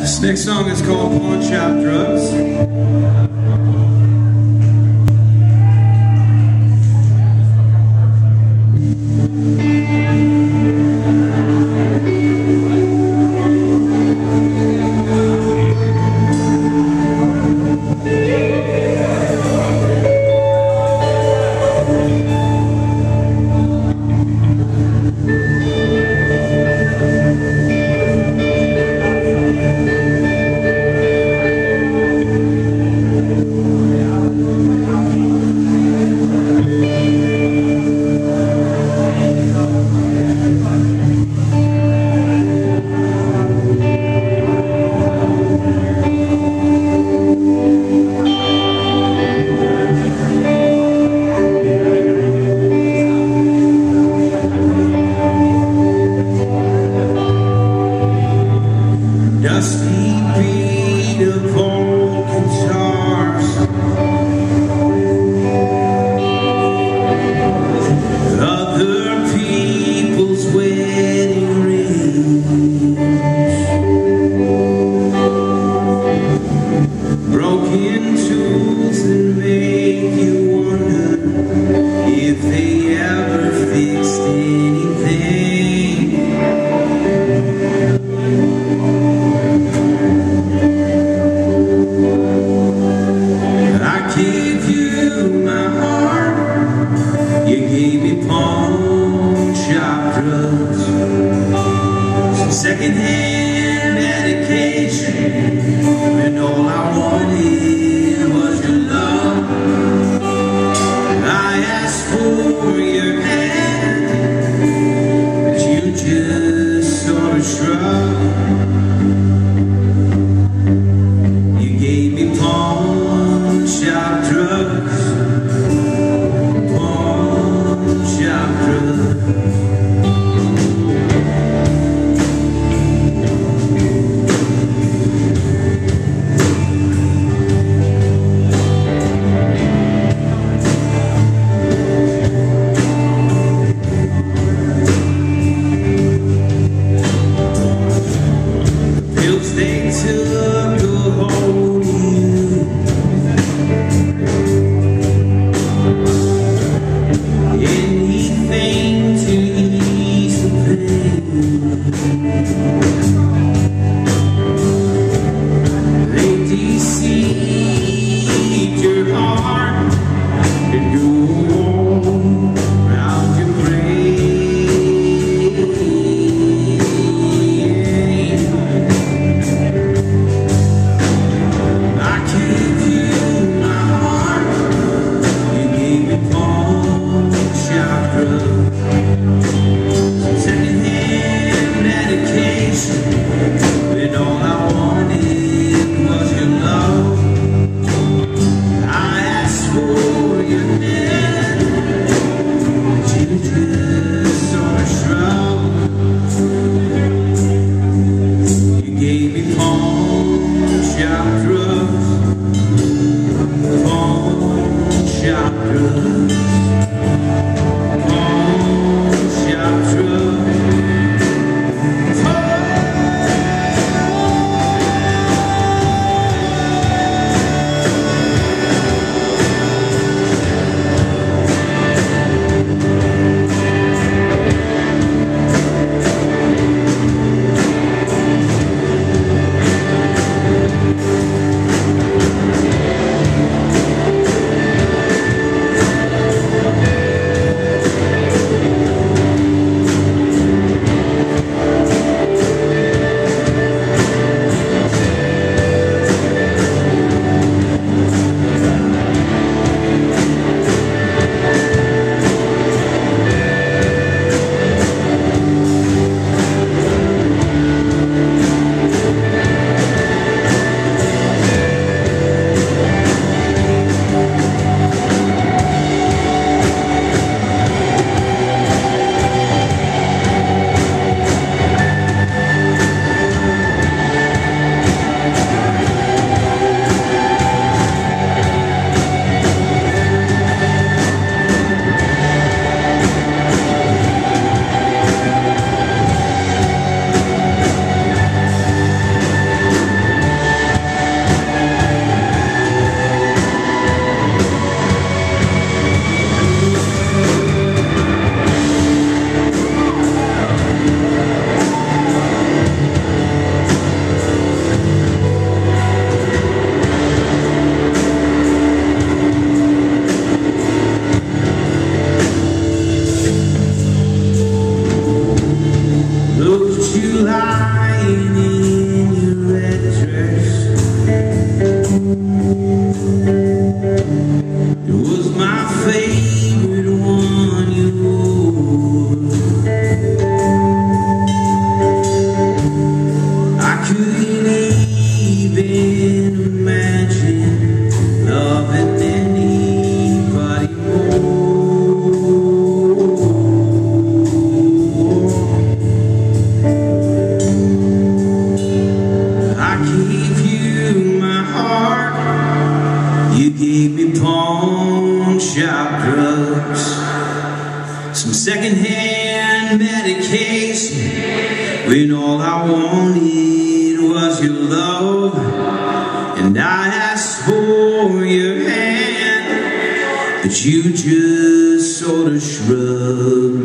This next song is called Pawn Shop Drugs. Dusty beat of old guitars, other people's wedding rings, broken tools that make you wonder if they ever fixed anything. Secondhand medication, and all I wanted was your love. I asked for your hand, but you just sort of shrugged. You gave me pawn shop drugs, pawn shop drugs. They took a hold of you, anything to ease the pain. They deceived your heart and go on round your brain. gave you my heart. You gave me pawn shop drugs, some secondhand medication, when all I wanted was your love. And I asked for your hand, but you just sort of shrugged.